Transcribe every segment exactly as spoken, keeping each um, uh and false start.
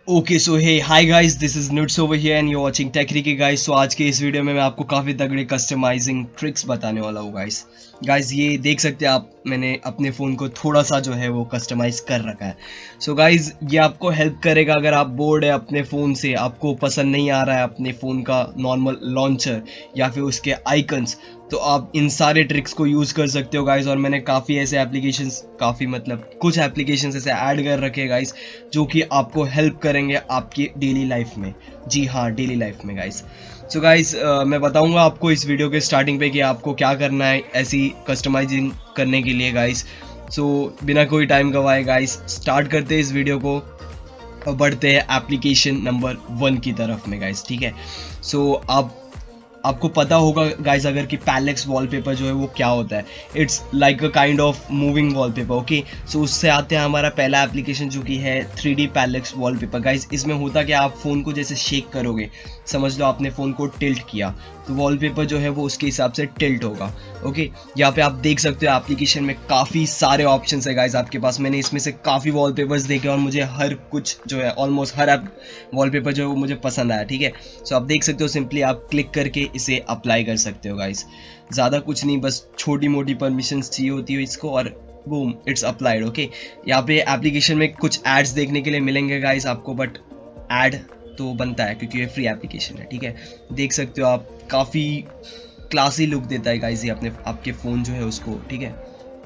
Okay so hey hi guys, this is nuts over here and you watching Techniki guys. So आज के इस video में मैं आपको काफ़ी तगड़े कस्टमाइजिंग ट्रिक्स बताने वाला हूँ गाइस। गाइस ये देख सकते हैं आप, मैंने अपने फ़ोन को थोड़ा सा जो है वो कस्टमाइज कर रखा है। सो so गाइस ये आपको हेल्प करेगा अगर आप बोर्ड है अपने फ़ोन से, आपको पसंद नहीं आ रहा है अपने फ़ोन का नॉर्मल लॉन्चर या फिर उसके आइकन्स, तो आप इन सारे ट्रिक्स को यूज़ कर सकते हो गाइस। और मैंने काफ़ी ऐसे एप्लीकेशंस काफ़ी मतलब कुछ एप्लीकेशंस ऐसे ऐड कर रखे हैं गाइस जो कि आपको हेल्प करेंगे आपकी डेली लाइफ में। जी हाँ, डेली लाइफ में गाइस। सो गाइस मैं बताऊंगा आपको इस वीडियो के स्टार्टिंग पे कि आपको क्या करना है ऐसी कस्टमाइजिंग करने के लिए गाइस। सो बिना कोई टाइम गवाए गाइस स्टार्ट करते हैं इस वीडियो को और बढ़ते हैं एप्लीकेशन नंबर वन की तरफ में गाइस। ठीक है, सो आप आपको पता होगा गाइस अगर कि पैलेक्स वॉलपेपर जो है वो क्या होता है। It's like a kind of moving wallpaper. Okay, so उससे आते हैं हमारा पहला एप्लीकेशन जो कि है three D parallax wallpaper guys. इसमें होता क्या, आप फ़ोन को जैसे शेक करोगे, समझ लो आपने फ़ोन को टिल्ट किया तो वॉलपेपर जो है वो उसके हिसाब से टिल्ट होगा। ओके, यहाँ पे आप देख सकते हो एप्लीकेशन में काफ़ी सारे ऑप्शंस है गाइस आपके पास। मैंने इसमें से काफ़ी वॉलपेपर्स देखे और मुझे हर कुछ जो है ऑलमोस्ट हर ऐप वॉलपेपर जो है वो मुझे पसंद आया। ठीक है, सो आप देख सकते हो सिंपली आप क्लिक करके इसे अप्लाई कर सकते हो गाइस। ज़्यादा कुछ नहीं, बस छोटी मोटी परमिशंस चाहिए होती है इसको और बूम इट्स अप्लाइड। ओके, यहाँ पे एप्लीकेशन में कुछ एड्स देखने के लिए मिलेंगे गाइस आपको, बट एड तो बनता है क्योंकि ये फ्री एप्लीकेशन है। ठीक है, देख सकते हो आप, काफ़ी क्लासी लुक देता है गाइस ये अपने आपके फ़ोन जो है उसको। ठीक है,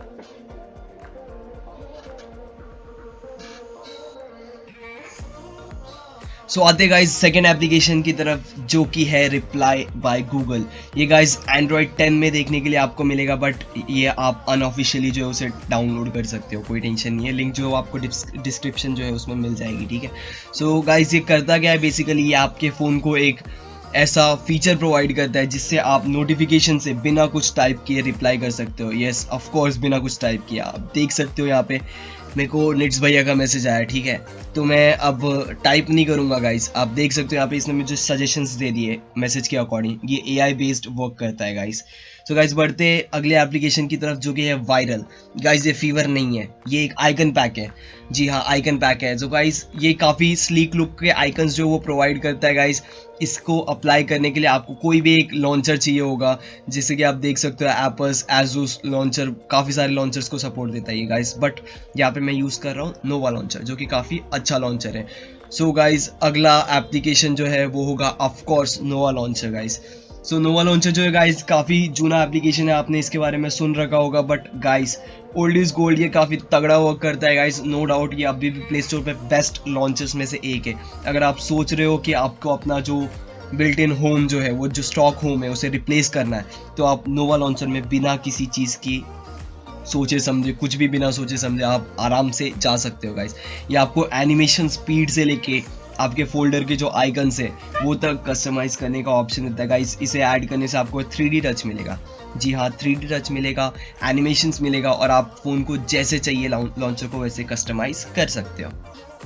सो so, आते गाइज सेकेंड एप्लीकेशन की तरफ जो कि है रिप्लाई बाय गूगल। ये गाइज एंड्रॉयड टेन में देखने के लिए आपको मिलेगा, बट ये आप अनऑफिशियली जो है उसे डाउनलोड कर सकते हो, कोई टेंशन नहीं है। लिंक जो आपको डिस्क्रिप्शन जो है उसमें मिल जाएगी। ठीक है, सो so, गाइज ये करता क्या है, बेसिकली ये आपके फ़ोन को एक ऐसा फीचर प्रोवाइड करता है जिससे आप नोटिफिकेशन से बिना कुछ टाइप किए रिप्लाई कर सकते हो। येस ऑफ कोर्स, बिना कुछ टाइप किया। आप देख सकते हो यहाँ पे मेरे को निट्स भैया का मैसेज आया। ठीक है, तो मैं अब टाइप नहीं करूँगा गाइस। आप देख सकते हो यहाँ पे इसने मुझे सजेशंस दे दिए मैसेज के अकॉर्डिंग। ये एआई बेस्ड वर्क करता है गाइस। सो गाइस बढ़ते अगले एप्लीकेशन की तरफ जो कि है वायरल। गाइस ये फीवर नहीं है, ये एक आइकन पैक है। जी हाँ, आइकन पैक है। जो गाइस ये काफ़ी स्लीक लुक के आइकन्स जो वो प्रोवाइड करता है गाइस। इसको अप्लाई करने के लिए आपको कोई भी एक लॉन्चर चाहिए होगा, जैसे कि आप देख सकते हो एप्पल्स एजूस लॉन्चर, काफ़ी सारे लॉन्चर्स को सपोर्ट देता है ये गाइस। बट यहाँ पे मैं यूज़ कर रहा हूँ नोवा लॉन्चर जो कि काफ़ी अच्छा लॉन्चर है। सो गाइस अगला एप्लीकेशन जो है वो होगा of course Nova launcher guys. So Nova launcher जो है गाइस काफ़ी जूना एप्लीकेशन है, आपने इसके बारे में सुन रखा होगा, but guys old is gold, ये काफ़ी तगड़ा वर्क करता है गाइस। नो डाउट ये अभी भी प्ले स्टोर पे बेस्ट लॉन्चर्स में से एक है। अगर आप सोच रहे हो कि आपको अपना जो बिल्ट इन होम जो है वो जो स्टॉक होम है उसे रिप्लेस करना है, तो आप नोवा लॉन्चर में बिना किसी चीज़ की सोचे समझे, कुछ भी बिना सोचे समझे आप आराम से जा सकते हो गाइस। ये आपको एनिमेशन स्पीड से लेके आपके फोल्डर के जो आइकन्स है वो तक कस्टमाइज करने का ऑप्शन देता है गाइस। इसे ऐड करने से आपको थ्री डी टच मिलेगा। जी हाँ, थ्री डी टच मिलेगा, एनिमेशंस मिलेगा और आप फ़ोन को जैसे चाहिए लॉन्चर को वैसे कस्टमाइज कर सकते हो।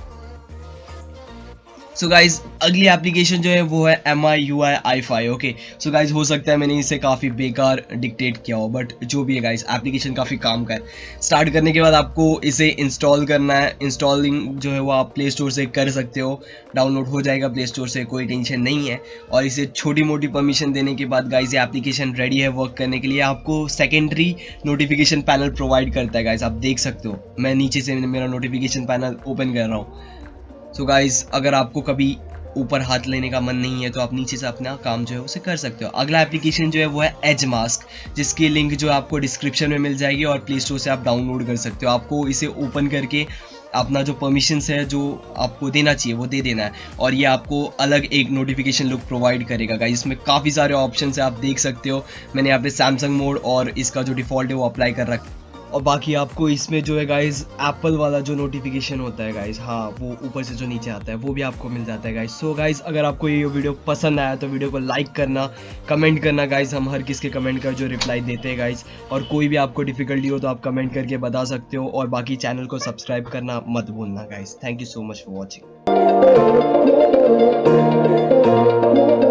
सो so गाइज अगली एप्लीकेशन जो है वो है M I U I I five. Okay, so guys हो सकता है मैंने इसे काफ़ी बेकार डिक्टेट किया हो, बट जो भी है गाइज एप्लीकेशन काफ़ी काम का है। स्टार्ट करने के बाद आपको इसे इंस्टॉल करना है। इंस्टॉलिंग जो है वो आप प्ले स्टोर से कर सकते हो, डाउनलोड हो जाएगा प्ले स्टोर से, कोई टेंशन नहीं है। और इसे छोटी मोटी परमिशन देने के बाद गाइज ये एप्लीकेशन रेडी है वर्क करने के लिए। आपको सेकेंडरी नोटिफिकेशन पैनल प्रोवाइड करता है गाइज। आप देख सकते हो मैं नीचे से मेरा नोटिफिकेशन पैनल ओपन कर रहा हूँ। सो गाइज अगर आपको कभी ऊपर हाथ लेने का मन नहीं है तो आप नीचे से अपना काम जो है उसे कर सकते हो। अगला एप्लीकेशन जो है वो है एज मास्क, जिसकी लिंक जो है आपको डिस्क्रिप्शन में मिल जाएगी और प्ले स्टोर से आप डाउनलोड कर सकते हो। आपको इसे ओपन करके अपना जो परमिशंस है जो आपको देना चाहिए वो दे देना है और ये आपको अलग एक नोटिफिकेशन लुक प्रोवाइड करेगा गाइस। इसमें काफ़ी सारे ऑप्शन है, आप देख सकते हो। मैंने यहाँ पे सैमसंग मोड और इसका जो डिफ़ॉल्ट है वो अप्लाई कर रखा है। और बाकी आपको इसमें जो है गाइज एप्पल वाला जो नोटिफिकेशन होता है गाइज, हाँ वो ऊपर से जो नीचे आता है वो भी आपको मिल जाता है गाइज। सो गाइज अगर आपको ये वीडियो पसंद आया तो वीडियो को लाइक करना, कमेंट करना गाइज। हम हर किसके कमेंट का जो रिप्लाई देते हैं गाइज। और कोई भी आपको डिफिकल्टी हो तो आप कमेंट करके बता सकते हो। और बाकी चैनल को सब्सक्राइब करना मत भूलना guys. Thank you so much for watching.